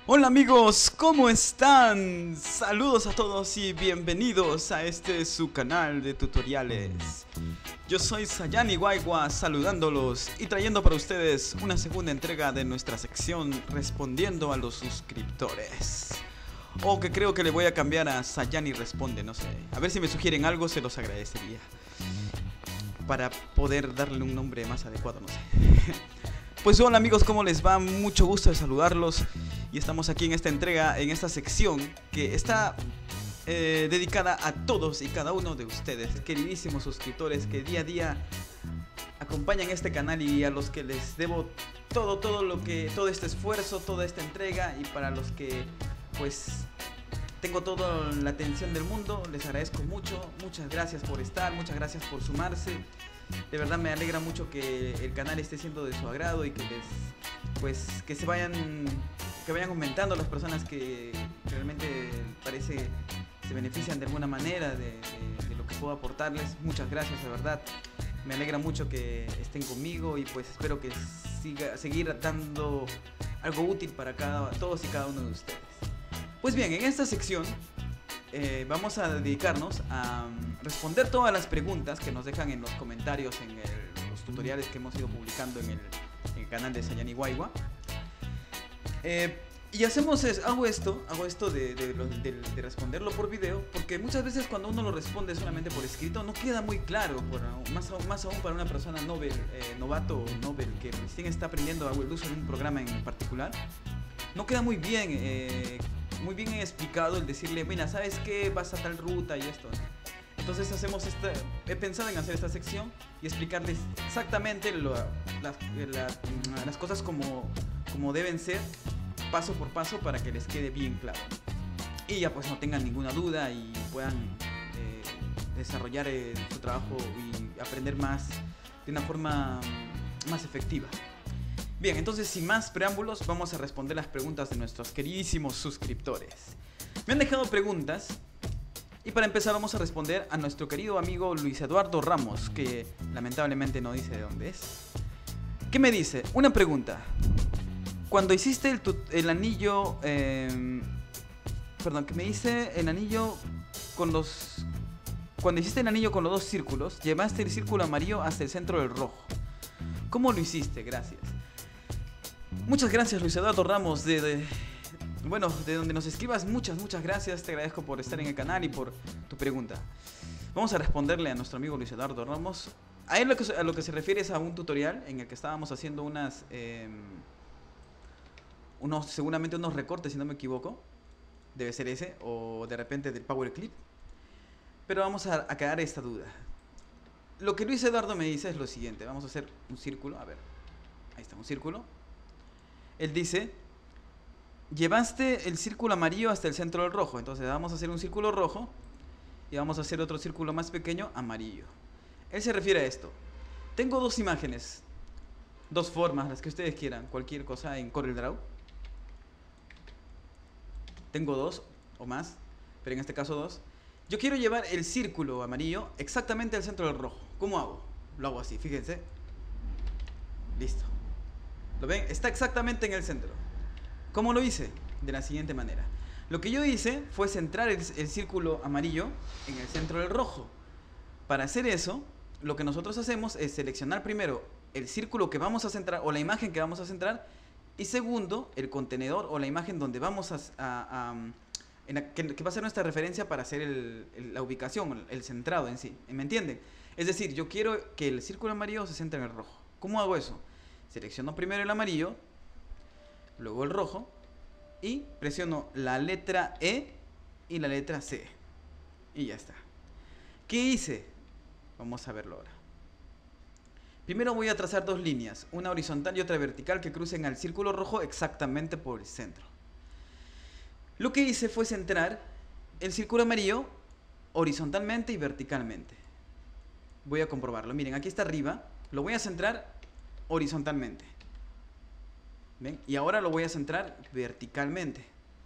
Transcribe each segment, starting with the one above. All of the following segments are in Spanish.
Hola amigos, ¿cómo están? Saludos a todos y bienvenidos a su canal de tutoriales. Yo soy Sayani Guaigua saludándolos y trayendo para ustedes una segunda entrega de nuestra sección respondiendo a los suscriptores. O que creo que le voy a cambiar a Sayani Responde, no sé. A ver si me sugieren algo, se los agradecería. Para poder darle un nombre más adecuado, no sé. Pues hola amigos, ¿cómo les va? Mucho gusto de saludarlos. Y estamos aquí en esta entrega, en esta sección que está dedicada a todos y cada uno de ustedes, queridísimos suscriptores que día a día acompañan este canal y a los que les debo todo este esfuerzo, toda esta entrega, y para los que pues tengo toda la atención del mundo, les agradezco mucho. Muchas gracias por estar, muchas gracias por sumarse. De verdad me alegra mucho que el canal esté siendo de su agrado y que que vayan aumentando las personas que realmente parece se benefician de alguna manera de lo que puedo aportarles. Muchas gracias, de verdad. Me alegra mucho que estén conmigo y pues espero que seguir dando algo útil para todos y cada uno de ustedes. Pues bien, en esta sección vamos a dedicarnos a responder todas las preguntas que nos dejan en los comentarios en los tutoriales que hemos ido publicando en el canal de Sayani Guaigua. Y hago esto de responderlo por video, porque muchas veces cuando uno lo responde solamente por escrito no queda muy claro, más aún para una persona novato o novel que recién está aprendiendo el uso de un programa en particular. No queda muy bien explicado el decirle, mira, ¿sabes qué? Vas a tal ruta y esto, ¿no? Entonces he pensado en hacer esta sección y explicarles exactamente las cosas como deben ser, paso por paso, para que les quede bien claro. Y ya pues no tengan ninguna duda y puedan desarrollar su trabajo y aprender más de una forma más efectiva. Bien, entonces sin más preámbulos vamos a responder las preguntas de nuestros queridísimos suscriptores. Me han dejado preguntas y para empezar vamos a responder a nuestro querido amigo Luis Eduardo Ramos, que lamentablemente no dice de dónde es. ¿Qué me dice? Una pregunta. Cuando hiciste el anillo... perdón, que me dice el anillo con los... Cuando hiciste el anillo con los dos círculos, llevaste el círculo amarillo hasta el centro del rojo. ¿Cómo lo hiciste? Gracias. Muchas gracias, Luis Eduardo Ramos, de donde nos escribas. Muchas gracias. Te agradezco por estar en el canal y por tu pregunta. Vamos a responderle a nuestro amigo Luis Eduardo Ramos. A él a lo que se refiere es a un tutorial en el que estábamos haciendo seguramente unos recortes, si no me equivoco. Debe ser ese, o de repente del Power Clip. Pero vamos a aclarar esta duda. Lo que Luis Eduardo me dice es lo siguiente. Vamos a hacer un círculo. A ver, ahí está, un círculo. Él dice, llevaste el círculo amarillo hasta el centro del rojo. Entonces vamos a hacer un círculo rojo y vamos a hacer otro círculo más pequeño amarillo. Él se refiere a esto. Tengo dos imágenes, dos formas, las que ustedes quieran, cualquier cosa en CorelDRAW. Tengo dos o más, pero en este caso dos. Yo quiero llevar el círculo amarillo exactamente al centro del rojo. ¿Cómo hago? Lo hago así, fíjense. Listo. ¿Lo ven? Está exactamente en el centro. ¿Cómo lo hice? De la siguiente manera. Lo que yo hice fue centrar el círculo amarillo en el centro del rojo. Para hacer eso, lo que nosotros hacemos es seleccionar primero el círculo que vamos a centrar o la imagen que vamos a centrar, y segundo, el contenedor o la imagen donde vamos que va a ser nuestra referencia para hacer la ubicación, el centrado en sí. ¿Me entienden? Es decir, yo quiero que el círculo amarillo se centre en el rojo. ¿Cómo hago eso? Selecciono primero el amarillo, luego el rojo, y presiono la letra E y la letra C. Y ya está. ¿Qué hice? Vamos a verlo ahora. Primero voy a trazar dos líneas, una horizontal y otra vertical, que crucen al círculo rojo exactamente por el centro. Lo que hice fue centrar el círculo amarillo horizontalmente y verticalmente. Voy a comprobarlo. Miren, aquí está arriba. Lo voy a centrar horizontalmente. ¿Ven? Y ahora lo voy a centrar verticalmente.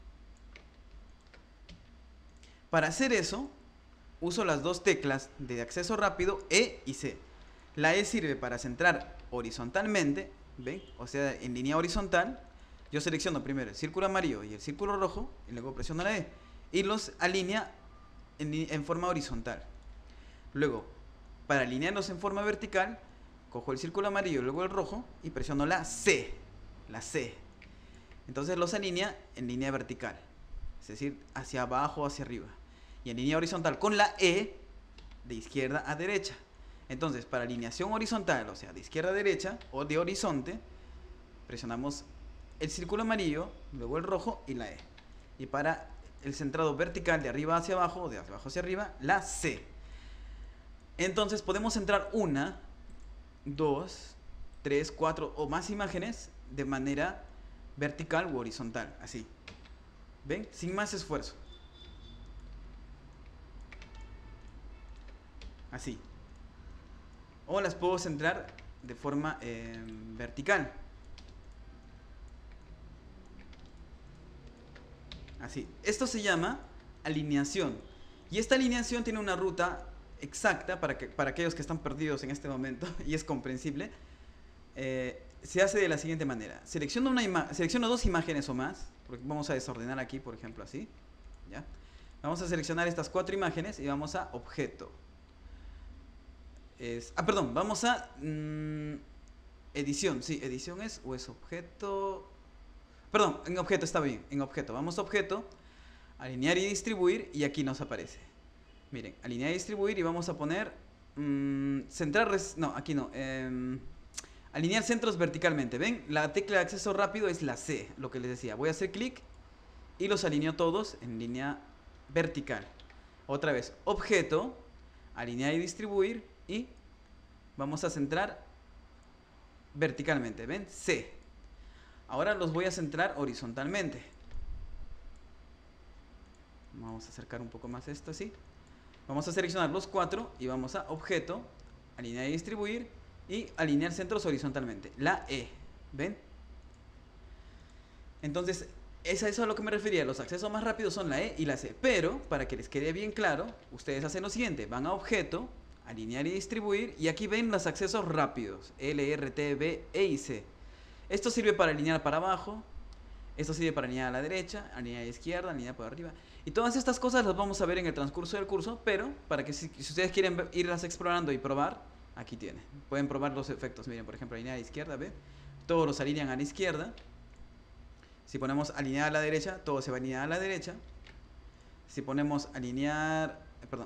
Para hacer eso, uso las dos teclas de acceso rápido, E y C. La E sirve para centrar horizontalmente, ¿ven? O sea, en línea horizontal. Yo selecciono primero el círculo amarillo y el círculo rojo, y luego presiono la E. Y los alinea en forma horizontal. Luego, para alinearlos en forma vertical, cojo el círculo amarillo y luego el rojo y presiono la C. La C. Entonces los alinea en línea vertical. Es decir, hacia abajo o hacia arriba. Y en línea horizontal con la E de izquierda a derecha. Entonces, para alineación horizontal, o sea, de izquierda a derecha o de horizonte, presionamos el círculo amarillo, luego el rojo y la E. Y para el centrado vertical de arriba hacia abajo o de abajo hacia arriba, la C. Entonces podemos centrar 1, 2, 3, 4 o más imágenes de manera vertical u horizontal, así. ¿Ven? Sin más esfuerzo. Así. O las puedo centrar de forma vertical. Así. Esto se llama alineación. Y esta alineación tiene una ruta exacta para aquellos que están perdidos en este momento, y es comprensible. Se hace de la siguiente manera. Selecciono dos imágenes o más, porque vamos a desordenar aquí, por ejemplo, así. ¿Ya? Vamos a seleccionar estas 4 imágenes y vamos a objeto. Perdón, vamos a edición. Sí, edición es objeto. Perdón, en objeto está bien, en objeto. Vamos a objeto, alinear y distribuir, y aquí nos aparece. Miren, alinear y distribuir, y vamos a poner no, aquí no. Alinear centros verticalmente. ¿Ven? La tecla de acceso rápido es la C, lo que les decía. Voy a hacer clic y los alineo todos en línea vertical. Otra vez, objeto, alinear y distribuir, y vamos a centrar verticalmente. ¿Ven? C. Ahora los voy a centrar horizontalmente. Vamos a acercar un poco más esto así. Vamos a seleccionar los 4 y vamos a objeto, alinear y distribuir, y alinear centros horizontalmente. La E. ¿Ven? Entonces, eso es a lo que me refería. Los accesos más rápidos son la E y la C. Pero, para que les quede bien claro, ustedes hacen lo siguiente. Van a objeto, alinear y distribuir, y aquí ven los accesos rápidos. L, R, T, B, E y C. Esto sirve para alinear para abajo. Esto sirve para alinear a la derecha, alinear a la izquierda, alinear por arriba. Y todas estas cosas las vamos a ver en el transcurso del curso, pero para que si ustedes quieren irlas explorando y probar, aquí tienen. Pueden probar los efectos. Miren, por ejemplo, alinear a la izquierda, ¿ven? Todos los alinean a la izquierda. Si ponemos alinear a la derecha, todo se va a alinear a la derecha. Si ponemos alinear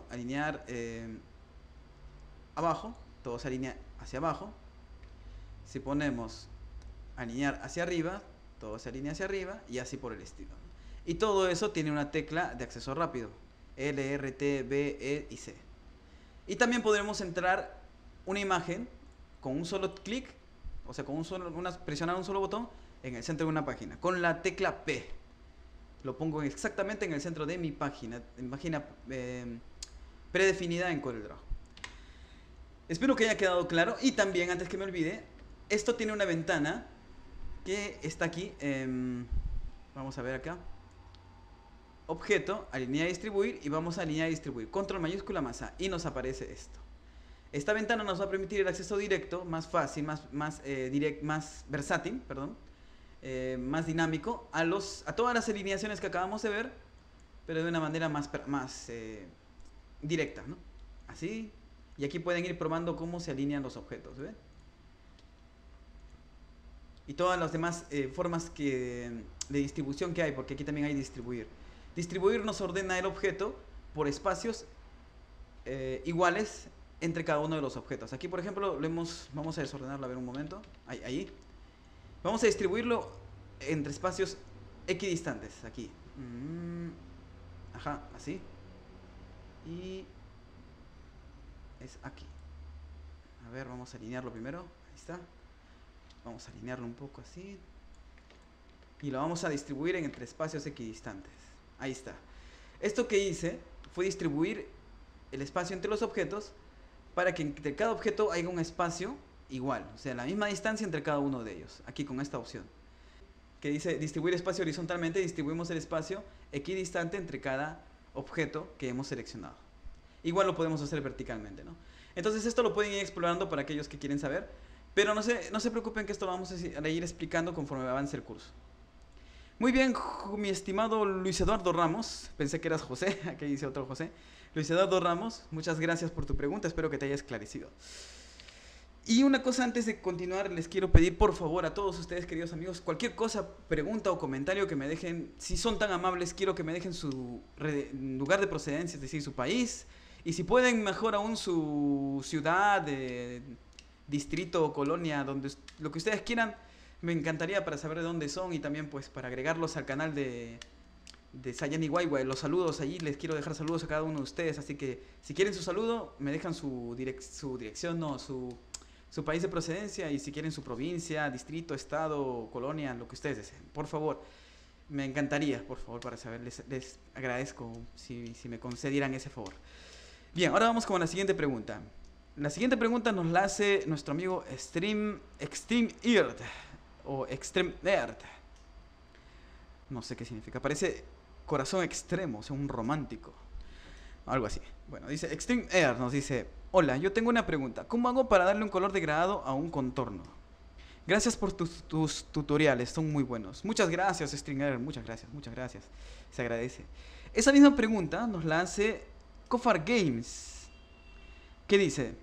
abajo, todo se alinea hacia abajo. Si ponemos alinear hacia arriba, todo se alinea hacia arriba, y así por el estilo. Y todo eso tiene una tecla de acceso rápido. L, R, T, B, E y C. Y también podremos entrar una imagen con un solo clic, o sea, presionar un solo botón en el centro de una página, con la tecla P. Lo pongo exactamente en el centro de mi página, predefinida en CorelDRAW. Espero que haya quedado claro. Y también, antes que me olvide, esto tiene una ventana que está aquí. Vamos a ver acá. Objeto, alinear y distribuir, y vamos a alinear y distribuir. Control mayúscula más A, y nos aparece esto. Esta ventana nos va a permitir el acceso directo, más fácil, más versátil, perdón, más dinámico a todas las alineaciones que acabamos de ver, pero de una manera más directa, ¿no? Así. Y aquí pueden ir probando cómo se alinean los objetos, ¿ven? Y todas las demás formas de distribución que hay, porque aquí también hay distribuir. Distribuir nos ordena el objeto por espacios iguales entre cada uno de los objetos. Aquí, por ejemplo, vamos a desordenarlo, a ver un momento. Ahí. Vamos a distribuirlo entre espacios equidistantes. Aquí. Ajá, así. Y es aquí. A ver, vamos a alinearlo primero. Ahí está. Vamos a alinearlo un poco así. Y lo vamos a distribuir entre espacios equidistantes. Ahí está. Esto que hice fue distribuir el espacio entre los objetos para que entre cada objeto haya un espacio igual. O sea, la misma distancia entre cada uno de ellos. Aquí con esta opción. Que dice distribuir espacio horizontalmente. Distribuimos el espacio equidistante entre cada objeto que hemos seleccionado. Igual lo podemos hacer verticalmente, ¿no? Entonces esto lo pueden ir explorando para aquellos que quieren saber. Pero no se preocupen, que esto lo vamos a ir explicando conforme avance el curso. Muy bien, mi estimado Luis Eduardo Ramos. Pensé que eras José, aquí dice otro José. Luis Eduardo Ramos, muchas gracias por tu pregunta, espero que te haya esclarecido. Y una cosa antes de continuar, les quiero pedir por favor a todos ustedes, queridos amigos, cualquier cosa, pregunta o comentario que me dejen, si son tan amables, quiero que me dejen su lugar de procedencia, es decir, su país, y si pueden, mejor aún su ciudad, distrito o colonia, donde lo que ustedes quieran, me encantaría para saber de dónde son y también pues para agregarlos al canal de Sayani Guaigua. Los saludos allí, les quiero dejar saludos a cada uno de ustedes, así que si quieren su saludo, me dejan su dirección, no, su país de procedencia, y si quieren su provincia, distrito, estado, colonia, lo que ustedes deseen. Por favor, me encantaría, por favor, para saber, les agradezco si me concedieran ese favor. Bien, ahora vamos con la siguiente pregunta. La siguiente pregunta nos la hace nuestro amigo Extreme Earth o Extreme Nerd. No sé qué significa, parece corazón extremo, o sea, un romántico. Algo así. Bueno, dice Extreme Air, nos dice: hola, yo tengo una pregunta. ¿Cómo hago para darle un color degradado a un contorno? Gracias por tus tutoriales, son muy buenos. Muchas gracias, Extreme Air, muchas gracias. Se agradece. Esa misma pregunta nos la hace Kofar Games. ¿Qué dice?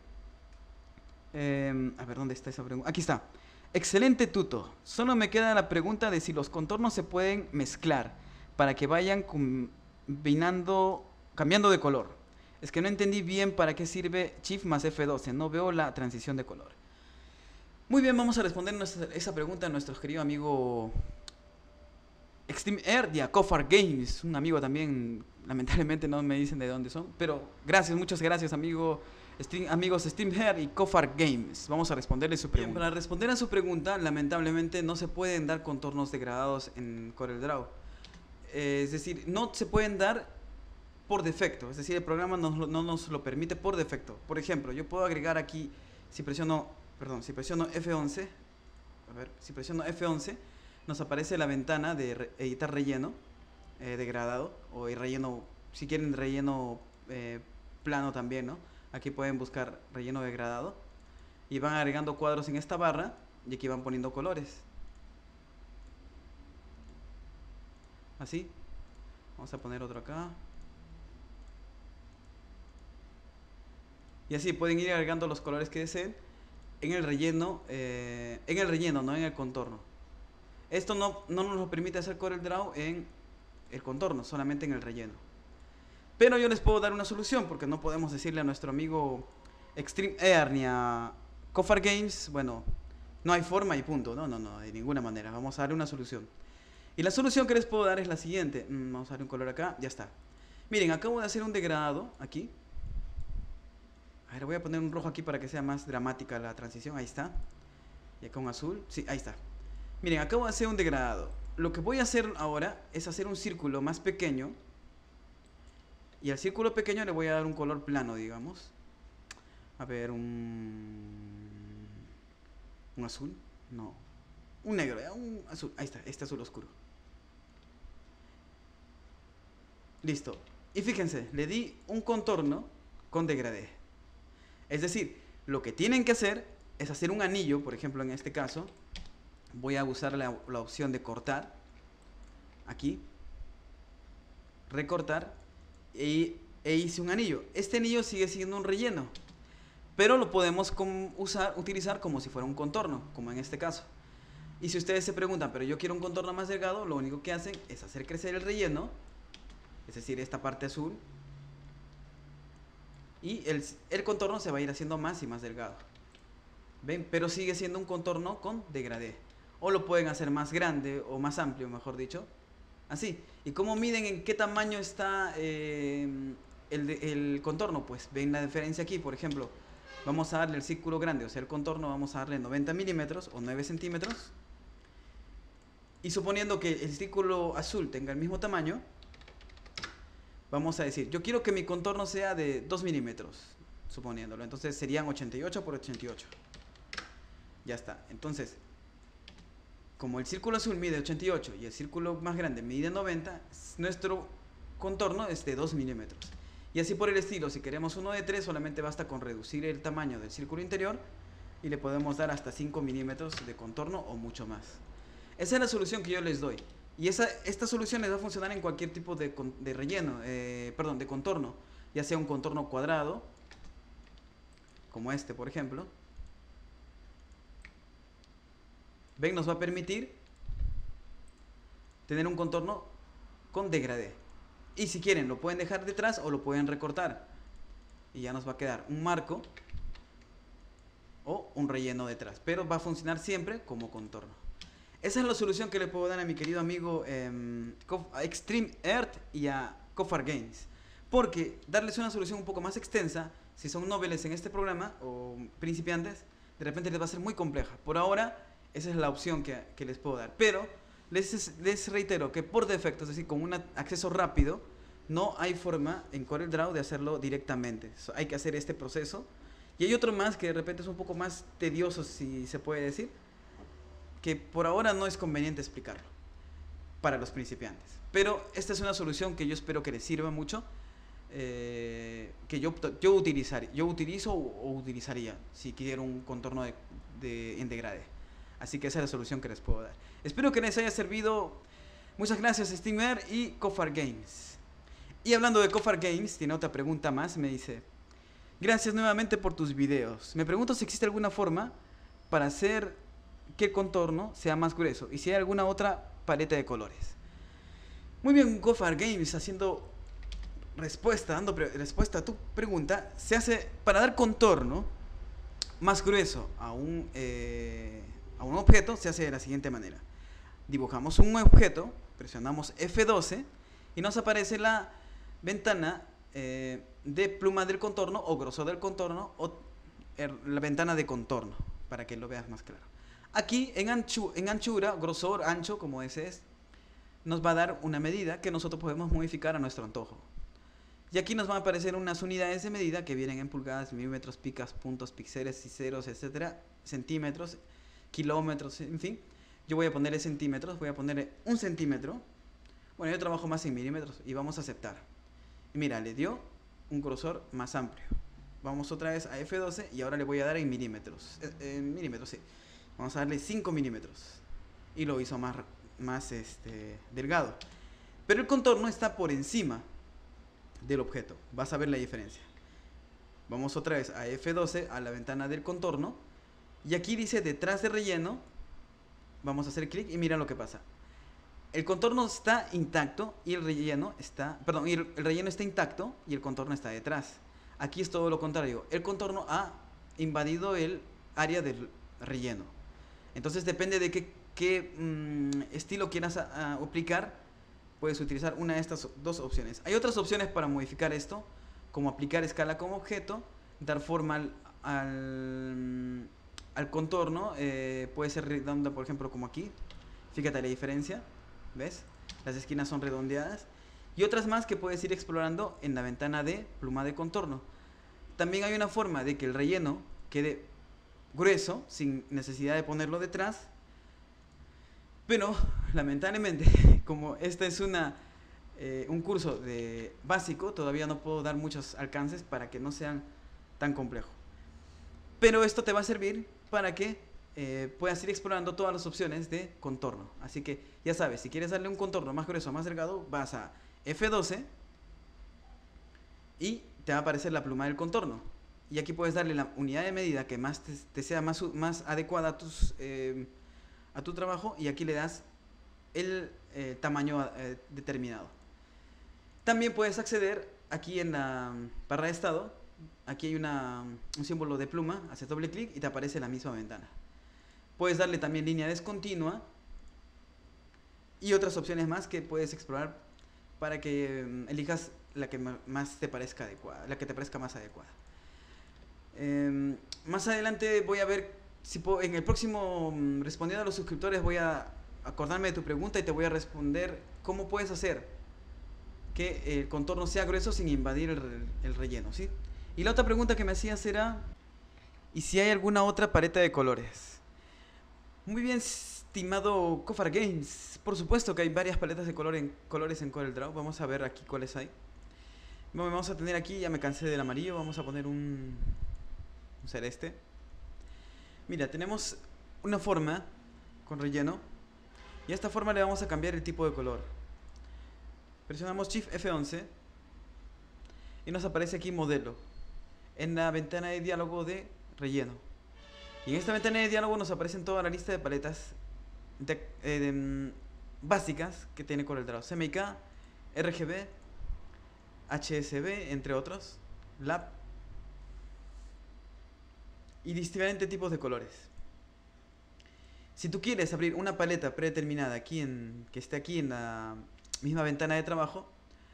A ver, ¿dónde está esa pregunta? Aquí está. Excelente tuto. Solo me queda la pregunta de si los contornos se pueden mezclar para que vayan combinando, cambiando de color. Es que no entendí bien para qué sirve Shift más F12. No veo la transición de color. Muy bien, vamos a responder esa pregunta a nuestro querido amigo Extreme Air de Kofar Games. Un amigo también, lamentablemente no me dicen de dónde son. Pero gracias, muchas gracias, amigos Steam Hair y Kofar Games. Vamos a responderle su pregunta. Bien, para responder a su pregunta, lamentablemente no se pueden dar contornos degradados en CorelDRAW. Es decir, no se pueden dar por defecto. Es decir, el programa no nos lo permite por defecto. Por ejemplo, yo puedo agregar aquí, si presiono F11, a ver, si presiono F11, nos aparece la ventana de editar relleno degradado, o relleno, si quieren relleno plano también, ¿no? Aquí pueden buscar relleno degradado y van agregando cuadros en esta barra y aquí van poniendo colores. Así. Vamos a poner otro acá. Y así pueden ir agregando los colores que deseen en el relleno, no en el contorno. Esto no nos lo permite hacer CorelDRAW en el contorno, solamente en el relleno. Pero yo les puedo dar una solución, porque no podemos decirle a nuestro amigo Extreme Air ni a Kofar Games, bueno, no hay forma y punto. No, de ninguna manera. Vamos a darle una solución. Y la solución que les puedo dar es la siguiente. Vamos a darle un color acá, ya está. Miren, acabo de hacer un degradado aquí. A ver, voy a poner un rojo aquí para que sea más dramática la transición. Ahí está. Y acá un azul. Sí, ahí está. Miren, acabo de hacer un degradado. Lo que voy a hacer ahora es hacer un círculo más pequeño. Y al círculo pequeño le voy a dar un color plano, digamos. A ver, un azul. No. Un negro, un azul. Ahí está, este azul oscuro. Listo. Y fíjense, le di un contorno con degradé. Es decir, lo que tienen que hacer es hacer un anillo, por ejemplo, en este caso. Voy a usar la opción de cortar. Aquí. Recortar. E hice un anillo. Este anillo sigue siendo un relleno, pero lo podemos utilizar como si fuera un contorno, como en este caso. Y si ustedes se preguntan, pero yo quiero un contorno más delgado, lo único que hacen es hacer crecer el relleno, es decir, esta parte azul, y el contorno se va a ir haciendo más y más delgado. ¿Ven? Pero sigue siendo un contorno con degradé. O lo pueden hacer más grande o más amplio, mejor dicho. Así. ¿Y cómo miden en qué tamaño está el contorno? Pues ven la diferencia aquí. Por ejemplo, vamos a darle el círculo grande, o sea, el contorno, vamos a darle 90 milímetros o 9 centímetros. Y suponiendo que el círculo azul tenga el mismo tamaño, vamos a decir, yo quiero que mi contorno sea de 2 milímetros, suponiéndolo. Entonces serían 88 por 88. Ya está. Entonces, como el círculo azul mide 88 y el círculo más grande mide 90, nuestro contorno es de 2 milímetros. Y así por el estilo, si queremos uno de 3, solamente basta con reducir el tamaño del círculo interior y le podemos dar hasta 5 milímetros de contorno o mucho más. Esa es la solución que yo les doy. Y esta solución les va a funcionar en cualquier tipo de relleno, perdón, de contorno, ya sea un contorno cuadrado, como este por ejemplo. Ven, nos va a permitir tener un contorno con degradé. Y si quieren lo pueden dejar detrás o lo pueden recortar. Y ya nos va a quedar un marco o un relleno detrás. Pero va a funcionar siempre como contorno. Esa es la solución que le puedo dar a mi querido amigo a Extreme Earth y a Cofar Games. Porque darles una solución un poco más extensa, si son noveles en este programa o principiantes, de repente les va a ser muy compleja. Por ahora, esa es la opción que les puedo dar. Pero les reitero que por defecto, es decir, con un acceso rápido, no hay forma en CorelDRAW de hacerlo directamente. Hay que hacer este proceso. Y hay otro más que de repente es un poco más tedioso, si se puede decir, que por ahora no es conveniente explicarlo para los principiantes. Pero esta es una solución que yo espero que les sirva mucho, que yo utilizo o utilizaría si quiero un contorno en degradé. Así que esa es la solución que les puedo dar. Espero que les haya servido. Muchas gracias, Steamer y Cofar Games. Y hablando de Cofar Games, tiene otra pregunta más. Me dice: gracias nuevamente por tus videos. Me pregunto si existe alguna forma para hacer que el contorno sea más grueso y si hay alguna otra paleta de colores. Muy bien, Cofar Games, dando respuesta a tu pregunta. Se hace para dar contorno más grueso a un objeto, se hace de la siguiente manera. Dibujamos un objeto, presionamos F12 y nos aparece la ventana de pluma del contorno o grosor del contorno o la ventana de contorno, para que lo veas más claro. Aquí en anchura, grosor, ancho, como ese es, nos va a dar una medida que nosotros podemos modificar a nuestro antojo. Y aquí nos van a aparecer unas unidades de medida que vienen en pulgadas, milímetros, picas, puntos, píxeles y ceros, etcétera, centímetros, kilómetros, en fin. Yo voy a ponerle centímetros, voy a ponerle 1 centímetro. Bueno, yo trabajo más en milímetros y vamos a aceptar. Y mira, le dio un grosor más amplio. Vamos otra vez a F12 y ahora le voy a dar en milímetros. En milímetros, sí. Vamos a darle 5 milímetros. Y lo hizo más delgado. Pero el contorno está por encima del objeto. Vas a ver la diferencia. Vamos otra vez a F12, a la ventana del contorno. Y aquí dice detrás de relleno. Vamos a hacer clic y mira lo que pasa. El contorno está intacto y el relleno está... Perdón, el relleno está intacto y el contorno está detrás. Aquí es todo lo contrario. El contorno ha invadido el área del relleno. Entonces depende de qué estilo quieras aplicar. Puedes utilizar una de estas dos opciones. Hay otras opciones para modificar esto, como aplicar escala como objeto, dar forma al contorno. Puede ser redonda, por ejemplo, como aquí. Fíjate la diferencia. ¿Ves? Las esquinas son redondeadas. Y otras más que puedes ir explorando en la ventana de pluma de contorno. También hay una forma de que el relleno quede grueso, sin necesidad de ponerlo detrás. Pero, lamentablemente, como este es un curso básico, todavía no puedo dar muchos alcances para que no sean tan complejos. Pero esto te va a servir para que puedas ir explorando todas las opciones de contorno. Así que ya sabes, si quieres darle un contorno más grueso o más delgado, vas a F12 y te va a aparecer la pluma del contorno. Y aquí puedes darle la unidad de medida que más te sea más adecuada a tu trabajo, y aquí le das el tamaño determinado. También puedes acceder aquí en la barra de estado. Aquí hay un símbolo de pluma, haces doble clic y te aparece la misma ventana. Puedes darle también línea descontinua y otras opciones más que puedes explorar para que elijas la que más te parezca adecuada, la que te parezca más adecuada. Más adelante voy a ver si puedo, en el próximo respondiendo a los suscriptores, voy a acordarme de tu pregunta y te voy a responder cómo puedes hacer que el contorno sea grueso sin invadir el relleno, ¿sí? Y la otra pregunta que me hacías era: ¿y si hay alguna otra paleta de colores? Muy bien, estimado Cofar Games. Por supuesto que hay varias paletas de colores en CorelDRAW. Vamos a ver aquí cuáles hay. Bueno, vamos a tener aquí, ya me cansé del amarillo, vamos a poner un celeste. Mira, tenemos una forma con relleno Y de esta forma le vamos a cambiar el tipo de color. Presionamos Shift F11 y nos aparece aquí modelo en la ventana de diálogo de relleno. Y en esta ventana de diálogo nos aparecen toda la lista de paletas básicas que tiene CorelDRAW: CMYK, RGB, HSB, entre otros, LAP y diferentes tipos de colores. Si tú quieres abrir una paleta predeterminada aquí que esté aquí en la misma ventana de trabajo,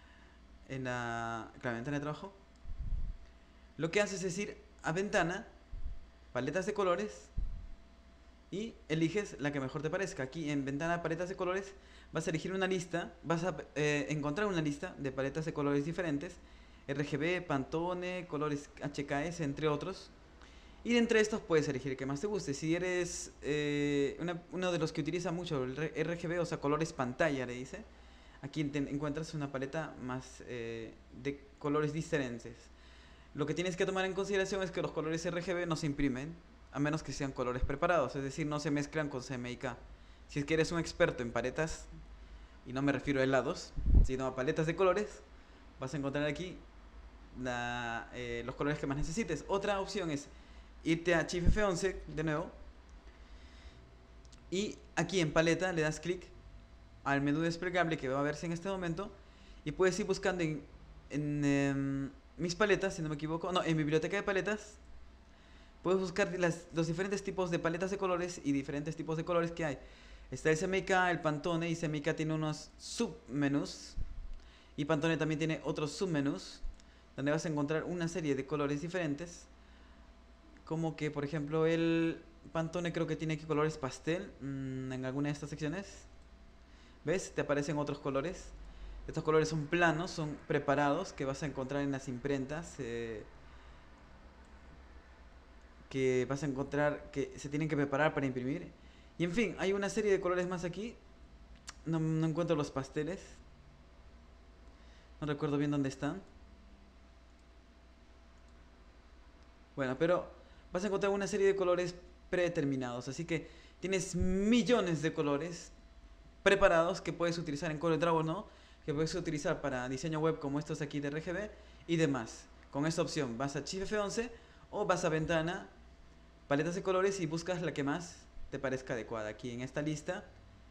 lo que haces es ir a ventana, paletas de colores, y eliges la que mejor te parezca. Aquí en ventana paletas de colores vas a elegir una lista, vas a encontrar una lista de paletas de colores diferentes: RGB, Pantone, colores HKS, entre otros. Y de entre estos puedes elegir el que más te guste. Si eres uno de los que utiliza mucho el RGB, o sea, colores pantalla, le dice, aquí encuentras una paleta más de colores diferentes. Lo que tienes que tomar en consideración es que los colores RGB no se imprimen, a menos que sean colores preparados, es decir, no se mezclan con CMYK. Si es que eres un experto en paletas, y no me refiero a helados, sino a paletas de colores, vas a encontrar aquí los colores que más necesites. Otra opción es irte a Shift F11 de nuevo, y aquí en paleta le das clic al menú desplegable que va a verse en este momento, y puedes ir buscando en mis paletas, si no me equivoco, no, en biblioteca de paletas. Puedes buscar los diferentes tipos de paletas de colores y diferentes tipos de colores que hay. Está el CMYK, el Pantone, y CMYK tiene unos submenús, y Pantone también tiene otros submenús, donde vas a encontrar una serie de colores diferentes. Como que, por ejemplo, el Pantone creo que tiene aquí colores pastel en alguna de estas secciones. ¿Ves? Te aparecen otros colores. Estos colores son planos, son preparados, que vas a encontrar en las imprentas. Que vas a encontrar que se tienen que preparar para imprimir. Y en fin, hay una serie de colores más aquí. No encuentro los pasteles. No recuerdo bien dónde están. Bueno, pero vas a encontrar una serie de colores predeterminados. Así que tienes millones de colores preparados que puedes utilizar en CorelDRAW, ¿no? Que puedes utilizar para diseño web, como estos aquí de RGB y demás. Con esta opción vas a Shift F11 o vas a ventana, paletas de colores, y buscas la que más te parezca adecuada aquí en esta lista.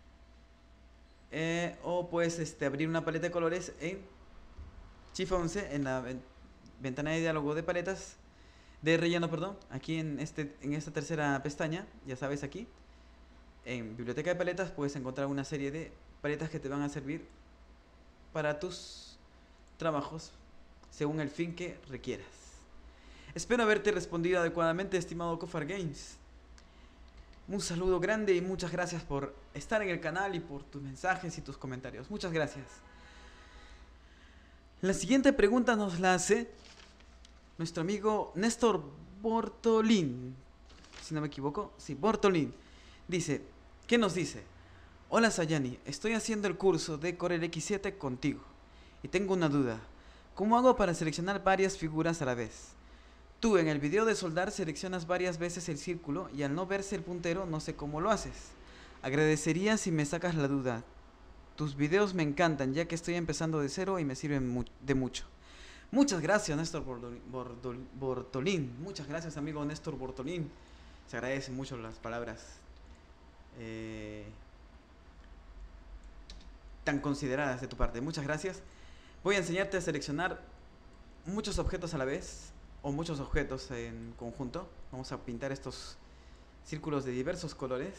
O puedes abrir una paleta de colores en Shift 11 en la ventana de diálogo de paletas de relleno, perdón, aquí en esta tercera pestaña, ya sabes, aquí en biblioteca de paletas puedes encontrar una serie de paletas que te van a servir para tus trabajos según el fin que requieras. Espero haberte respondido adecuadamente, estimado Cofar Games. Un saludo grande y muchas gracias por estar en el canal y por tus mensajes y tus comentarios. Muchas gracias. La siguiente pregunta nos la hace nuestro amigo Néstor Bortolín, si no me equivoco. Sí, Bortolín. Dice, ¿qué nos dice? Hola Sayani, estoy haciendo el curso de Corel X7 contigo y tengo una duda. ¿Cómo hago para seleccionar varias figuras a la vez? Tú en el video de soldar seleccionas varias veces el círculo y al no verse el puntero no sé cómo lo haces. Agradecería si me sacas la duda. Tus videos me encantan ya que estoy empezando de cero y me sirven de mucho. Muchas gracias, Néstor Bortolín. Muchas gracias, amigo Néstor Bortolín. Se agradecen mucho las palabras tan consideradas de tu parte. Muchas gracias. Voy a enseñarte a seleccionar muchos objetos a la vez, o muchos objetos en conjunto. Vamos a pintar estos círculos de diversos colores.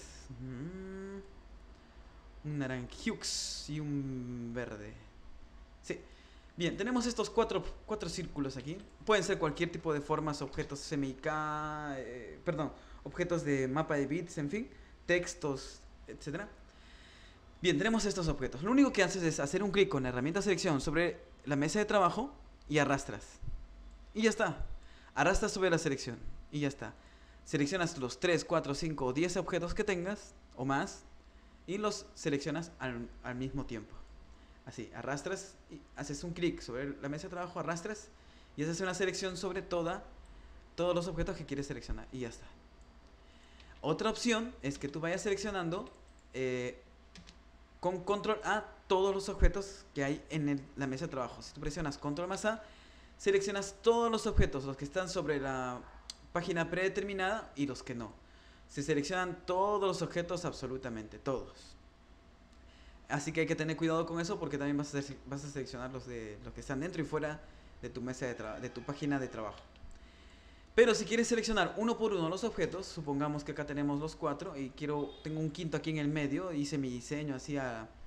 Un naranjux y un verde. Sí. Bien, tenemos estos cuatro círculos aquí. Pueden ser cualquier tipo de formas, objetos CMYK, objetos de mapa de bits, en fin, textos, etcétera. Bien, tenemos estos objetos. Lo único que haces es hacer un clic con la herramienta selección sobre la mesa de trabajo y arrastras. Y ya está. Arrastras sobre la selección y ya está. Seleccionas los 3, 4, 5 o 10 objetos que tengas o más y los seleccionas al mismo tiempo. Así, arrastras y haces un clic sobre la mesa de trabajo, arrastras y haces una selección sobre todos los objetos que quieres seleccionar y ya está. Otra opción es que tú vayas seleccionando con control A todos los objetos que hay en la mesa de trabajo. Si tú presionas control más A, seleccionas todos los objetos, los que están sobre la página predeterminada y los que no. Se seleccionan todos los objetos, absolutamente todos. Así que hay que tener cuidado con eso, porque también vas a seleccionar los que están dentro y fuera de tu mesa de tu página de trabajo. Pero si quieres seleccionar uno por uno los objetos, supongamos que acá tenemos los 4 y tengo un quinto aquí en el medio, hice mi diseño así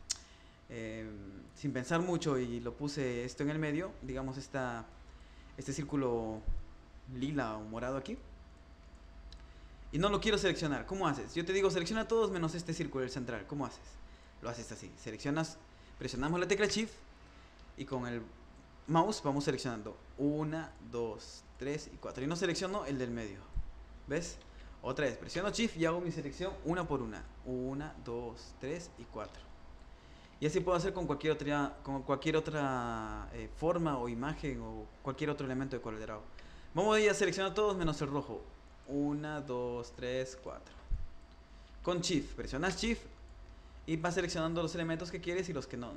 sin pensar mucho y lo puse esto en el medio, digamos este círculo lila o morado aquí. Y no lo quiero seleccionar. ¿Cómo haces? Yo te digo, selecciona todos menos este círculo, el central. ¿Cómo haces? Lo haces así. Presionamos la tecla Shift y con el mouse vamos seleccionando 1, 2, 3 y 4. Y no selecciono el del medio. ¿Ves? Otra vez, presiono Shift y hago mi selección una por una. 1, 2, 3 y 4. Y así puedo hacer con cualquier otra forma o imagen o cualquier otro elemento de CorelDRAW. Vamos a ir a seleccionar todos menos el rojo. 1, 2, 3, 4. Con Shift, presionas Shift y vas seleccionando los elementos que quieres y los que no.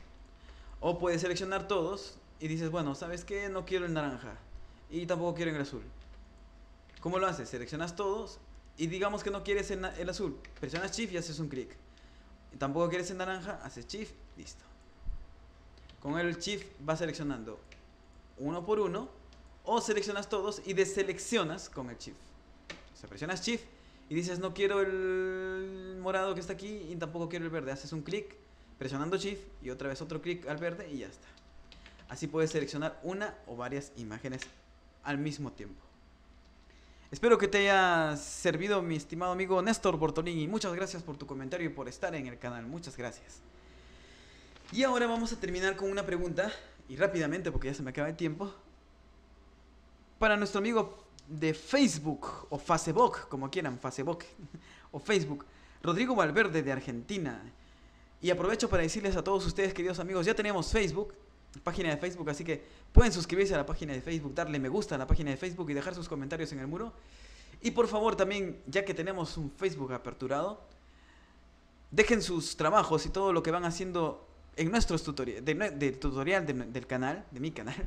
O puedes seleccionar todos y dices, bueno, ¿sabes qué? No quiero el naranja y tampoco quiero el azul. ¿Cómo lo haces? Seleccionas todos y digamos que no quieres el azul. Presionas Shift y haces un clic. Y tampoco quieres el naranja, haces Shift, listo. Con el Shift vas seleccionando uno por uno o seleccionas todos y deseleccionas con el Shift. O sea, presionas Shift y dices no quiero el morado que está aquí y tampoco quiero el verde. Haces un clic presionando Shift y otra vez otro clic al verde y ya está. Así puedes seleccionar una o varias imágenes al mismo tiempo. Espero que te haya servido, mi estimado amigo Néstor Bortolini. Muchas gracias por tu comentario y por estar en el canal. Muchas gracias. Y ahora vamos a terminar con una pregunta, y rápidamente porque ya se me acaba el tiempo, para nuestro amigo de Facebook o Facebook, como quieran, Facebook o Facebook, Rodrigo Valverde de Argentina. Y aprovecho para decirles a todos ustedes, queridos amigos, ya tenemos Facebook, página de Facebook, así que pueden suscribirse a la página de Facebook, darle me gusta a la página de Facebook y dejar sus comentarios en el muro. Y por favor también, ya que tenemos un Facebook aperturado, dejen sus trabajos y todo lo que van haciendo en nuestros tutoriales, del tutorial del canal, de mi canal.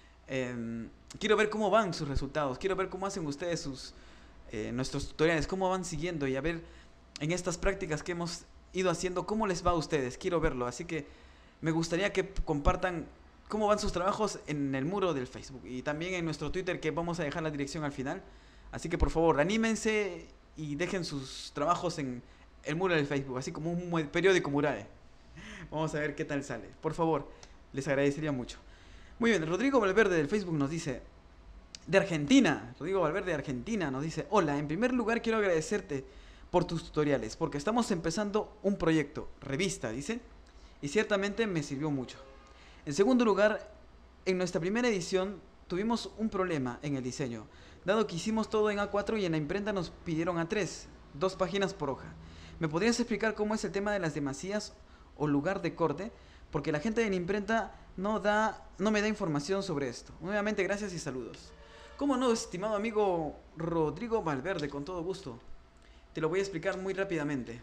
Quiero ver cómo van sus resultados, quiero ver cómo hacen ustedes nuestros tutoriales, cómo van siguiendo y a ver en estas prácticas que hemos ido haciendo, cómo les va a ustedes, quiero verlo. Así que me gustaría que compartan cómo van sus trabajos en el muro del Facebook y también en nuestro Twitter, que vamos a dejar la dirección al final. Así que por favor, anímense y dejen sus trabajos en el muro del Facebook, así como un periódico mural. Vamos a ver qué tal sale. Por favor, les agradecería mucho. Muy bien, Rodrigo Valverde del Facebook nos dice, de Argentina, Rodrigo Valverde de Argentina nos dice, hola, en primer lugar quiero agradecerte por tus tutoriales, porque estamos empezando un proyecto, revista, dice, y ciertamente me sirvió mucho. En segundo lugar, en nuestra primera edición tuvimos un problema en el diseño, dado que hicimos todo en A4 y en la imprenta nos pidieron A3, 2 páginas por hoja. ¿Me podrías explicar cómo es el tema de las demasías o lugar de corte? Porque la gente de la imprenta no me da información sobre esto. Nuevamente, gracias y saludos. ¿Cómo no, estimado amigo Rodrigo Valverde? Con todo gusto. Te lo voy a explicar muy rápidamente.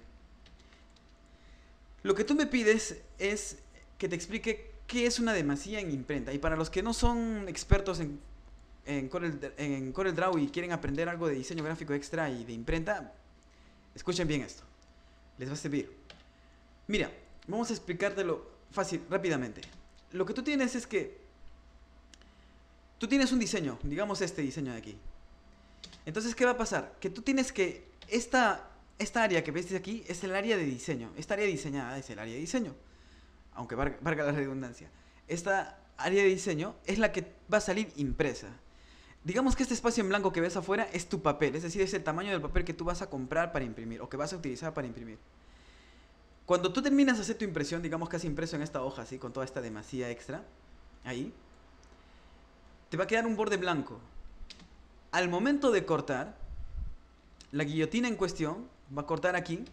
Lo que tú me pides es que te explique qué es una demasía en imprenta. Y para los que no son expertos en CorelDRAW y quieren aprender algo de diseño gráfico extra y de imprenta, escuchen bien esto. Les va a servir. Mira, vamos a explicártelo fácil, rápidamente. Lo que tú tienes es que tú tienes un diseño, digamos este diseño de aquí. Entonces, ¿qué va a pasar? Que tú tienes que esta área que ves aquí es el área de diseño. Esta área diseñada es el área de diseño, aunque valga la redundancia. Esta área de diseño es la que va a salir impresa. Digamos que este espacio en blanco que ves afuera es tu papel, es decir, es el tamaño del papel que tú vas a comprar para imprimir o que vas a utilizar para imprimir. Cuando tú terminas de hacer tu impresión, digamos que has impreso en esta hoja así, con toda esta demasía extra, ahí, te va a quedar un borde blanco. Al momento de cortar, la guillotina en cuestión va a cortar aquí,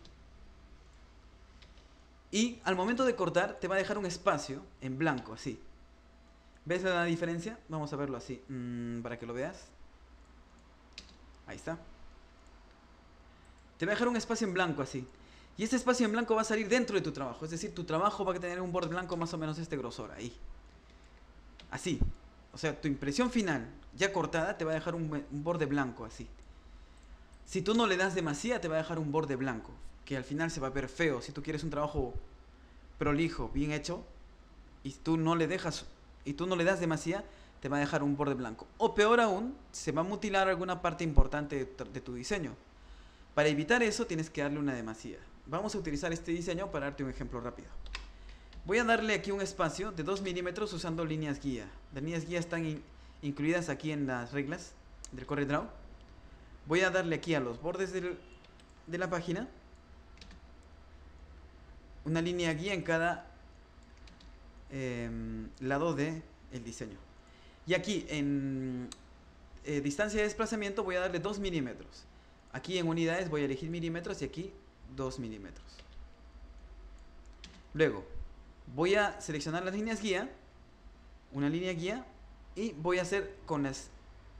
y al momento de cortar te va a dejar un espacio en blanco, así. ¿Ves la diferencia? Vamos a verlo así, para que lo veas. Ahí está. Te va a dejar un espacio en blanco así. Y este espacio en blanco va a salir dentro de tu trabajo. Es decir, tu trabajo va a tener un borde blanco más o menos este grosor, ahí. Así. O sea, tu impresión final, ya cortada, te va a dejar un borde blanco, así. Si tú no le das demasiado, te va a dejar un borde blanco, que al final se va a ver feo. Si tú quieres un trabajo prolijo, bien hecho, y tú no le das demasiado, te va a dejar un borde blanco. O peor aún, se va a mutilar alguna parte importante de tu diseño. Para evitar eso, tienes que darle una demasía. Vamos a utilizar este diseño para darte un ejemplo rápido. Voy a darle aquí un espacio de 2 milímetros usando líneas guía. Las líneas guía están incluidas aquí en las reglas del CorelDRAW. Voy a darle aquí a los bordes de la página una línea guía en cada lado del diseño. Y aquí en distancia de desplazamiento voy a darle 2 milímetros. Aquí en unidades voy a elegir milímetros y aquí 2 milímetros. Luego voy a seleccionar las líneas guía, una línea guía, y voy a hacer con las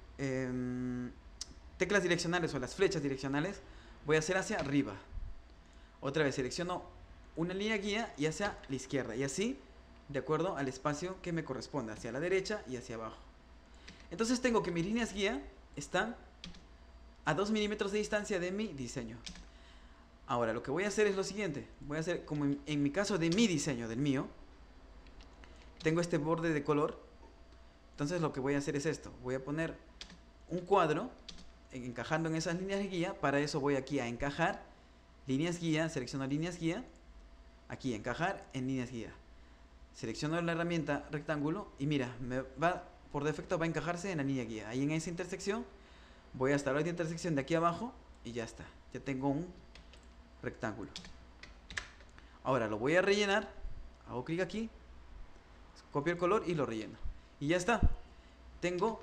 teclas direccionales o las flechas direccionales, voy a hacer hacia arriba. Otra vez selecciono una línea guía y hacia la izquierda, y así de acuerdo al espacio que me corresponda, hacia la derecha y hacia abajo. Entonces tengo que mis líneas guía están a 2 milímetros de distancia de mi diseño. Ahora lo que voy a hacer es lo siguiente. Voy a hacer como en mi caso de mi diseño, del mío. Tengo este borde de color. Entonces lo que voy a hacer es esto. Voy a poner un cuadro encajando en esas líneas de guía. Para eso voy aquí a encajar líneas guía. Selecciono líneas guía. Aquí encajar en líneas guía. Selecciono la herramienta rectángulo y mira, por defecto va a encajarse en la línea guía. Ahí en esa intersección voy a estar en la intersección de aquí abajo y ya está. Ya tengo un rectángulo. Ahora lo voy a rellenar. Hago clic aquí, copio el color y lo relleno. Y ya está. Tengo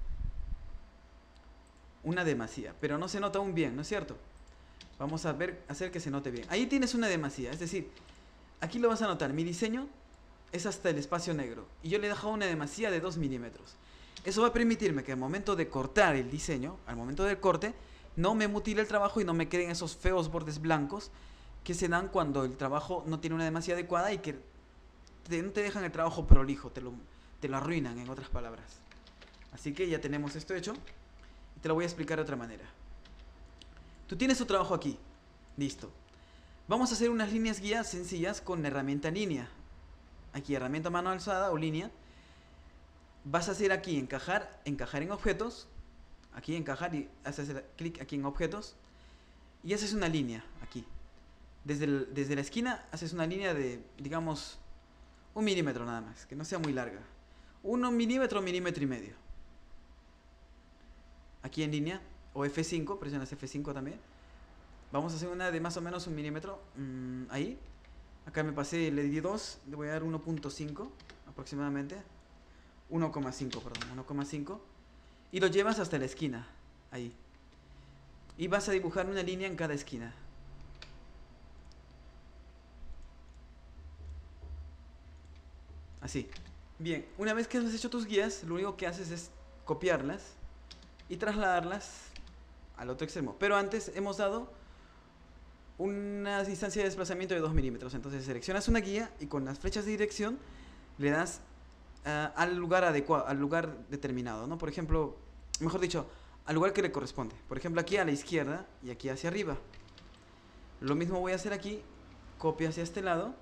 una demasía, pero no se nota aún bien, ¿no es cierto? Vamos a hacer que se note bien. Ahí tienes una demasía, es decir, aquí lo vas a notar. Mi diseño es hasta el espacio negro y yo le he dejado una demasía de 2 milímetros. Eso va a permitirme que al momento de cortar el diseño, al momento del corte, no me mutile el trabajo y no me queden esos feos bordes blancos que se dan cuando el trabajo no tiene una demasía adecuada y que no te dejan el trabajo prolijo, te lo arruinan, en otras palabras. Así que ya tenemos esto hecho y te lo voy a explicar de otra manera. Tú tienes tu trabajo aquí, listo. Vamos a hacer unas líneas guías sencillas con la herramienta línea. Aquí, herramienta mano alzada o línea. Vas a hacer aquí encajar en objetos. Aquí encajar y haces clic aquí en objetos. Y haces una línea aquí. Desde la esquina haces una línea de, digamos, 1 milímetro nada más. Que no sea muy larga. 1 milímetro, milímetro y medio. Aquí en línea. O F5, presionas F5 también. Vamos a hacer una de más o menos 1 milímetro. Ahí. Acá me pasé, le di 2. Le voy a dar 1.5 aproximadamente. 1,5, perdón. 1,5. Y lo llevas hasta la esquina. Ahí. Y vas a dibujar una línea en cada esquina. Así. Bien, una vez que has hecho tus guías, lo único que haces es copiarlas y trasladarlas al otro extremo. Pero antes hemos dado una distancia de desplazamiento de 2 milímetros. Entonces seleccionas una guía y con las flechas de dirección le das al lugar adecuado, al lugar determinado, ¿no? Por ejemplo, mejor dicho, al lugar que le corresponde. Por ejemplo, aquí a la izquierda y aquí hacia arriba. Lo mismo voy a hacer aquí. Copio hacia este lado.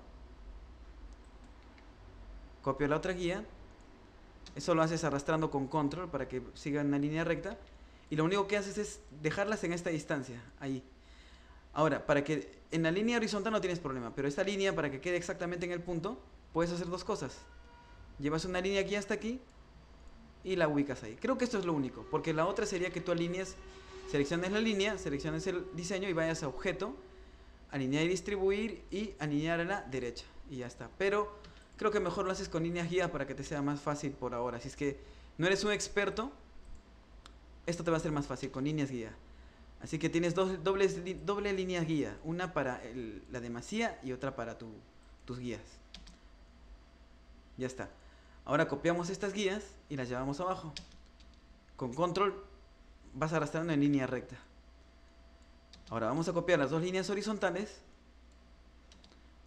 Copio la otra guía. Eso lo haces arrastrando con control para que siga en una línea recta. Y lo único que haces es dejarlas en esta distancia, ahí. Ahora, para que en la línea horizontal no tienes problema, pero esta línea, para que quede exactamente en el punto, puedes hacer dos cosas. Llevas una línea aquí hasta aquí y la ubicas ahí. Creo que esto es lo único, porque la otra sería que tú alinees, selecciones la línea, selecciones el diseño y vayas a objeto, alinear y distribuir y alinear a la derecha. Y ya está. Pero creo que mejor lo haces con líneas guía para que te sea más fácil por ahora. Si es que no eres un experto, esto te va a ser más fácil con líneas guía. Así que tienes doble líneas guía. Una para la demasía y otra para tus guías. Ya está. Ahora copiamos estas guías y las llevamos abajo. Con control vas arrastrando en línea recta. Ahora vamos a copiar las dos líneas horizontales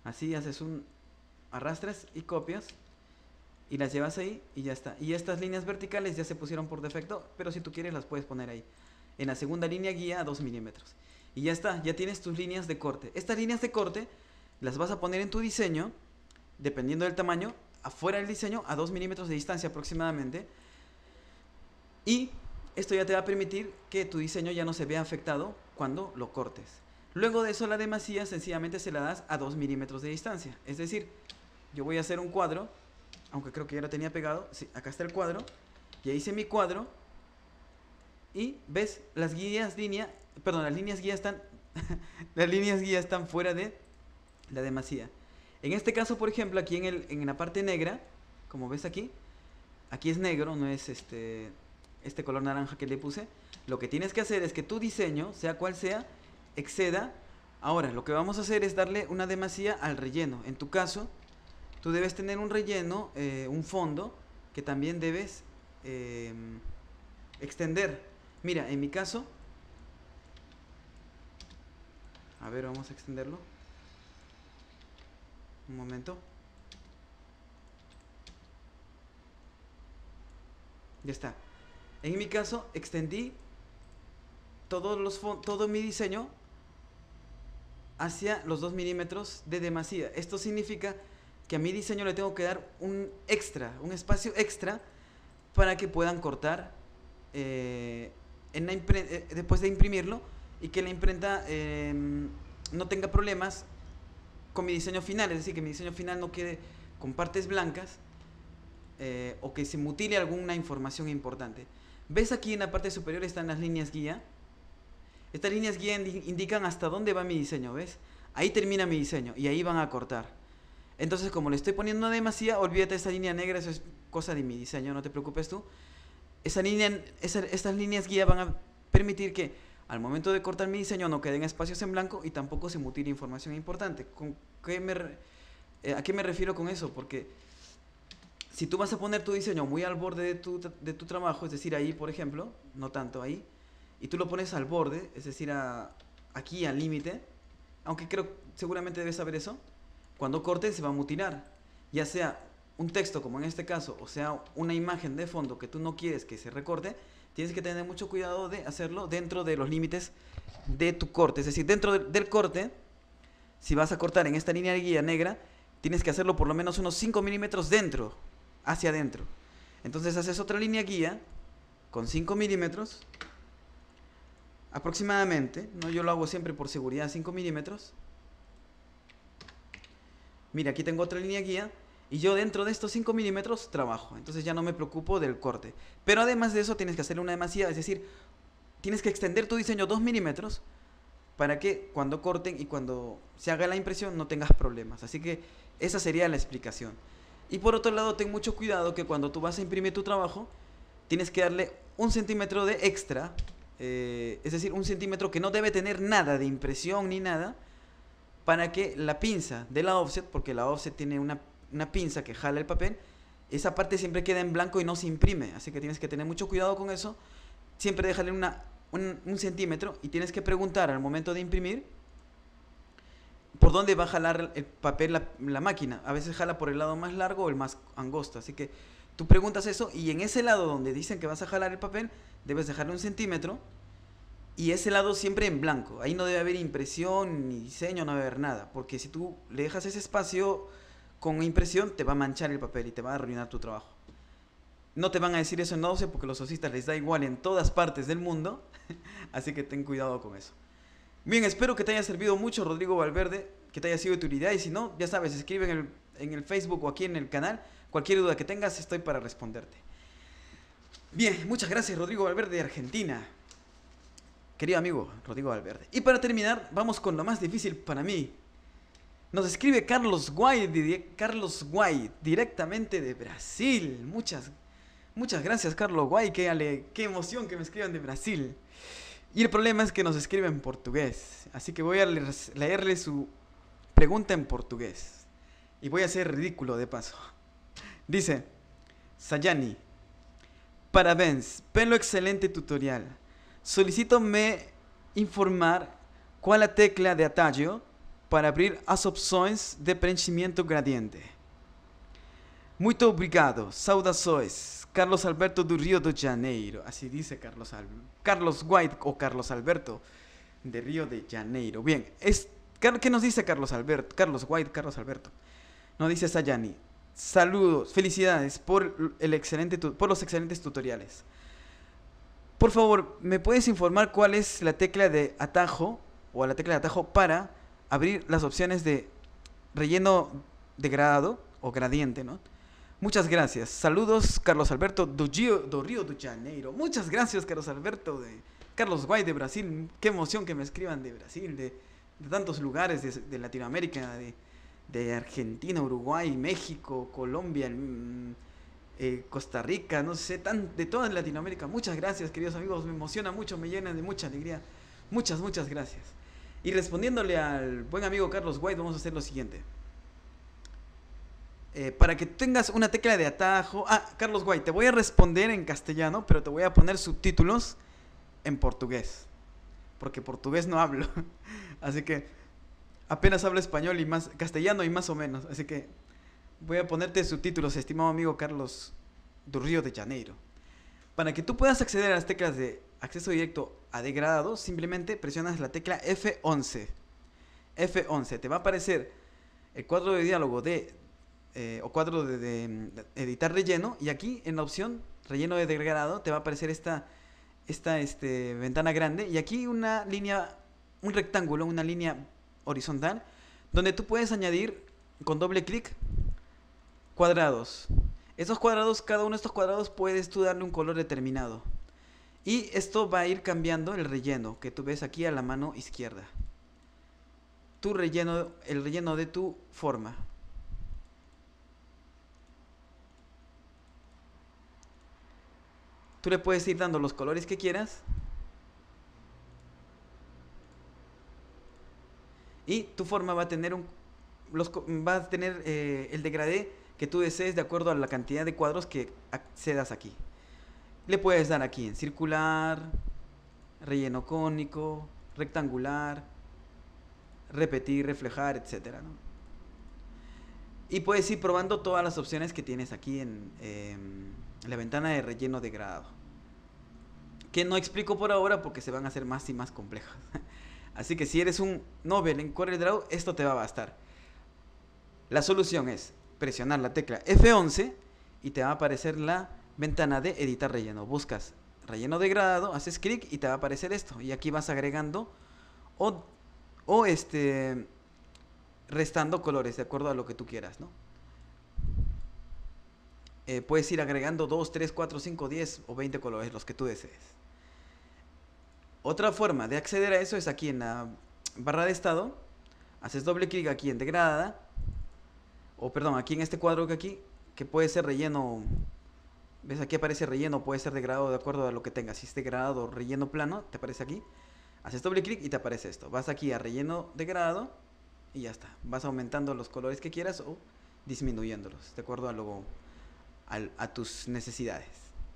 Así haces arrastras y copias y las llevas ahí y ya está. Y estas líneas verticales ya se pusieron por defecto, pero si tú quieres las puedes poner ahí. En la segunda línea guía a 2 milímetros. Y ya está, ya tienes tus líneas de corte. Estas líneas de corte las vas a poner en tu diseño, dependiendo del tamaño, afuera del diseño a 2 milímetros de distancia aproximadamente. Y esto ya te va a permitir que tu diseño ya no se vea afectado cuando lo cortes. Luego de eso la demasía sencillamente se la das a 2 milímetros de distancia. Es decir, yo voy a hacer un cuadro, aunque creo que ya lo tenía pegado. Sí, acá está el cuadro. Ya hice mi cuadro. Y ves, las líneas guía están las líneas guía están fuera de la demasía. En este caso, por ejemplo, aquí en la parte negra, como ves aquí es negro, no es este color naranja que le puse. Lo que tienes que hacer es que tu diseño, sea cual sea, exceda. Ahora, lo que vamos a hacer es darle una demasía al relleno. En tu caso, tú debes tener un relleno, un fondo, que también debes extender. Mira, en mi caso, a ver, vamos a extenderlo. Un momento. Ya está. En mi caso, extendí todo mi diseño hacia los 2 milímetros de demasía. Esto significa que a mi diseño le tengo que dar un espacio extra para que puedan cortar después de imprimirlo y que la imprenta no tenga problemas con mi diseño final, es decir, que mi diseño final no quede con partes blancas o que se mutile alguna información importante. ¿Ves aquí en la parte superior están las líneas guía? Estas líneas guía indican hasta dónde va mi diseño, ¿ves? Ahí termina mi diseño y ahí van a cortar. Entonces, como le estoy poniendo una demasía, olvídate de esta línea negra, eso es cosa de mi diseño, no te preocupes tú. Estas líneas guía van a permitir que al momento de cortar mi diseño no queden espacios en blanco y tampoco se mutile información importante. ¿A qué me refiero con eso? Porque si tú vas a poner tu diseño muy al borde de tu trabajo, es decir, ahí, por ejemplo, no tanto ahí, y tú lo pones al borde, es decir, aquí al límite, aunque seguramente debes saber eso, cuando cortes se va a mutilar, ya sea un texto como en este caso, o sea, una imagen de fondo que tú no quieres que se recorte, tienes que tener mucho cuidado de hacerlo dentro de los límites de tu corte. Es decir, dentro del corte, si vas a cortar en esta línea de guía negra, tienes que hacerlo por lo menos unos 5 milímetros hacia adentro. Entonces haces otra línea guía con 5 milímetros aproximadamente, ¿no? Yo lo hago siempre por seguridad, 5 milímetros. Mira, aquí tengo otra línea guía. Y yo dentro de estos 5 milímetros trabajo. Entonces ya no me preocupo del corte. Pero además de eso tienes que hacerle una demasía. Es decir, tienes que extender tu diseño 2 milímetros para que cuando corten y cuando se haga la impresión no tengas problemas. Así que esa sería la explicación. Y por otro lado, ten mucho cuidado que cuando tú vas a imprimir tu trabajo, tienes que darle 1 centímetro de extra. Es decir, 1 centímetro que no debe tener nada de impresión ni nada, para que la pinza de la offset, porque la offset tiene una pinza que jala el papel, esa parte siempre queda en blanco y no se imprime, así que tienes que tener mucho cuidado con eso. Siempre déjale un centímetro y tienes que preguntar al momento de imprimir por dónde va a jalar el papel la máquina. A veces jala por el lado más largo o el más angosto, así que tú preguntas eso y en ese lado donde dicen que vas a jalar el papel debes dejarle 1 centímetro y ese lado siempre en blanco. Ahí no debe haber impresión ni diseño, no debe haber nada, porque si tú le dejas ese espacio con impresión te va a manchar el papel y te va a arruinar tu trabajo. No te van a decir eso en offset porque a los offsetistas les da igual en todas partes del mundo, así que ten cuidado con eso. Bien, espero que te haya servido mucho, Rodrigo Valverde, que te haya sido de utilidad, y si no, ya sabes, escribe en el Facebook o aquí en el canal, cualquier duda que tengas estoy para responderte. Bien, muchas gracias, Rodrigo Valverde de Argentina, querido amigo Rodrigo Valverde. Y para terminar, vamos con lo más difícil para mí. Nos escribe Carlos Guay, directamente de Brasil. Muchas gracias, Carlos Guay. Qué emoción que me escriban de Brasil. Y el problema es que nos escribe en portugués. Así que voy a leerle su pregunta en portugués. Y voy a ser ridículo de paso. Dice: Sayani, parabéns pelo excelente tutorial. Solicito me informar cuál la tecla de atallo para abrir as opções de preenchimento gradiente. Muito obrigado, saudações, Carlos Alberto do Rio de Janeiro. Así dice Carlos White o Carlos Alberto de Río de Janeiro. Bien, ¿qué nos dice Carlos Alberto? Carlos White, Carlos Alberto. Nos dice Sayani, saludos, felicidades por los excelentes tutoriales. Por favor, ¿me puedes informar cuál es la tecla de atajo o la tecla de atajo para abrir las opciones de relleno degradado o gradiente, ¿no? Muchas gracias. Saludos, Carlos Alberto do Rio de Janeiro. Muchas gracias, Carlos Alberto de Carlos White de Brasil. Qué emoción que me escriban de Brasil, de tantos lugares de Latinoamérica, de Argentina, Uruguay, México, Colombia, Costa Rica, no sé, de toda Latinoamérica. Muchas gracias, queridos amigos. Me emociona mucho, me llena de mucha alegría. Muchas gracias. Y respondiéndole al buen amigo Carlos White, vamos a hacer lo siguiente. Para que tengas una tecla de atajo... Carlos White, te voy a responder en castellano, pero te voy a poner subtítulos en portugués. Porque portugués no hablo. Así que apenas hablo español y más castellano y más o menos. Así que voy a ponerte subtítulos, estimado amigo Carlos do Rio de Janeiro. Para que tú puedas acceder a las teclas de acceso directo a degradado, simplemente presionas la tecla F11. F11. Te va a aparecer el cuadro de diálogo o cuadro de editar relleno, y aquí en la opción relleno de degradado te va a aparecer esta ventana grande, y aquí una línea, un rectángulo, una línea horizontal, donde tú puedes añadir con doble clic cuadrados. Esos cuadrados, cada uno de estos cuadrados puedes tú darle un color determinado, y esto va a ir cambiando el relleno que tú ves aquí a la mano izquierda. El relleno de tu forma. Tú le puedes ir dando los colores que quieras. Y tu forma va a tener el degradé que tú desees de acuerdo a la cantidad de cuadros que accedas aquí. Le puedes dar aquí en circular, relleno cónico, rectangular, repetir, reflejar, etcétera, ¿no? Y puedes ir probando todas las opciones que tienes aquí en la ventana de relleno degradado, que no explico por ahora porque se van a hacer más y más complejas. Así que si eres un novel en CorelDRAW, esto te va a bastar. La solución es presionar la tecla F11 y te va a aparecer la ventana de editar relleno. Buscas relleno degradado, haces clic y te va a aparecer esto, y aquí vas agregando o restando colores de acuerdo a lo que tú quieras, ¿no? Puedes ir agregando 2, 3, 4, 5, 10 o 20 colores, los que tú desees. Otra forma de acceder a eso es aquí en la barra de estado. Haces doble clic aquí en degradada, o perdón, aquí en este cuadro que puede ser relleno. ¿Ves? Aquí aparece relleno, puede ser degradado de acuerdo a lo que tengas. Si es degradado o relleno plano, te aparece aquí. Haces doble clic y te aparece esto. Vas aquí a relleno degradado y ya está. Vas aumentando los colores que quieras o disminuyéndolos de acuerdo a tus necesidades.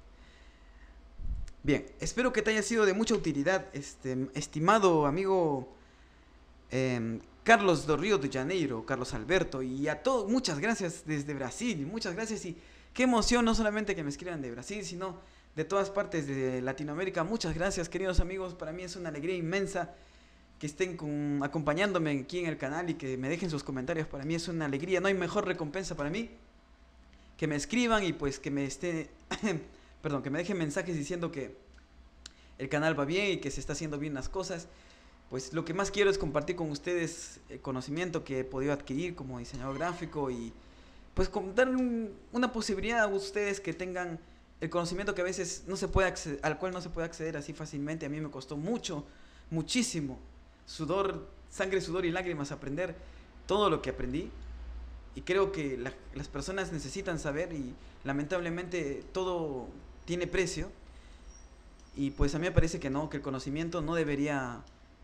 Bien, espero que te haya sido de mucha utilidad, estimado amigo Carlos do Rio de Janeiro, Carlos Alberto, y a todos, muchas gracias desde Brasil, muchas gracias, y qué emoción no solamente que me escriban de Brasil, sino de todas partes de Latinoamérica. Muchas gracias, queridos amigos, para mí es una alegría inmensa que estén acompañándome aquí en el canal y que me dejen sus comentarios. Para mí es una alegría, no hay mejor recompensa para mí que me escriban y pues que me dejen mensajes diciendo que el canal va bien y que se está haciendo bien las cosas. Pues lo que más quiero es compartir con ustedes el conocimiento que he podido adquirir como diseñador gráfico, y pues dar una posibilidad a ustedes que tengan el conocimiento que a veces al cual no se puede acceder así fácilmente. A mí me costó muchísimo sangre, sudor y lágrimas aprender todo lo que aprendí. Y creo que las personas necesitan saber, y lamentablemente todo tiene precio. Y pues a mí me parece que no, que el conocimiento no debería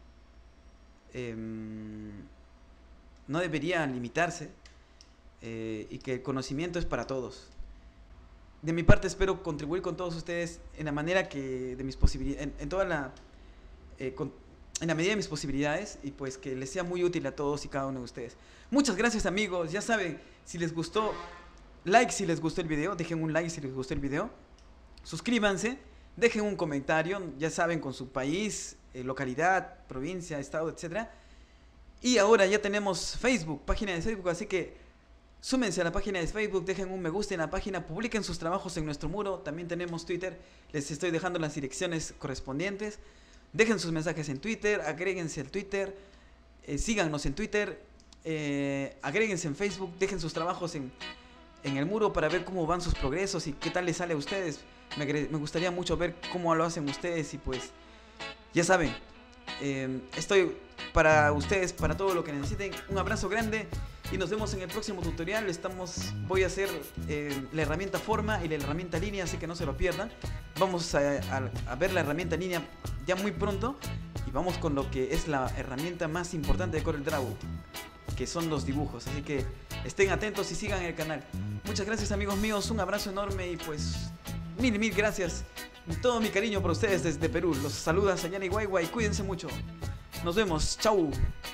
limitarse, y que el conocimiento es para todos. De mi parte espero contribuir con todos ustedes en la manera que de mis posibilidades, en en la medida de mis posibilidades y pues que les sea muy útil a todos y cada uno de ustedes. Muchas gracias, amigos. Ya saben, si les gustó, like si les gustó el video, dejen un like si les gustó el video. Suscríbanse, dejen un comentario, ya saben, con su país, localidad, provincia, estado, etc. Y ahora ya tenemos Facebook, página de Facebook, así que súmense a la página de Facebook, dejen un me gusta en la página, publiquen sus trabajos en nuestro muro. También tenemos Twitter, les estoy dejando las direcciones correspondientes. Dejen sus mensajes en Twitter, agréguense al Twitter, síganos en Twitter, agréguense en Facebook, dejen sus trabajos en el muro para ver cómo van sus progresos y qué tal les sale a ustedes. Me gustaría mucho ver cómo lo hacen ustedes y pues ya saben, estoy para ustedes, para todo lo que necesiten. Un abrazo grande y nos vemos en el próximo tutorial. Voy a hacer la herramienta forma y la herramienta línea, así que no se lo pierdan. Vamos a ver la herramienta línea ya muy pronto y vamos con lo que es la herramienta más importante de CorelDRAW, que son los dibujos. Así que estén atentos y sigan el canal. Muchas gracias, amigos míos, un abrazo enorme y pues mil gracias. Todo mi cariño para ustedes desde Perú. Los saluda Sayani Guaigua y cuídense mucho. Nos vemos, chau.